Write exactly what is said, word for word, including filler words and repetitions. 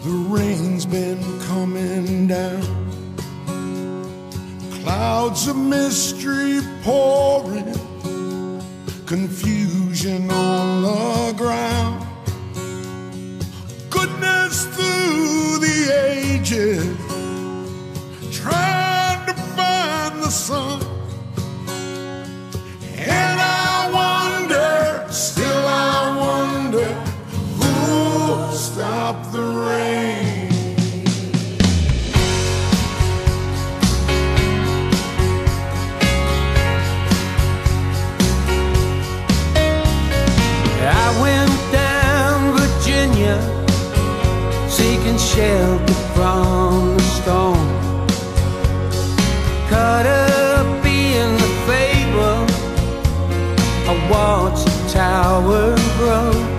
The rain's been coming down, clouds of mystery pouring, confusion on the ground, goodness through the ages, trying to find the sun. And I wonder, still I wonder, who'll stop the rain? I went down Virginia, seeking shelter from the storm, caught up in the fable. I watched the tower grow.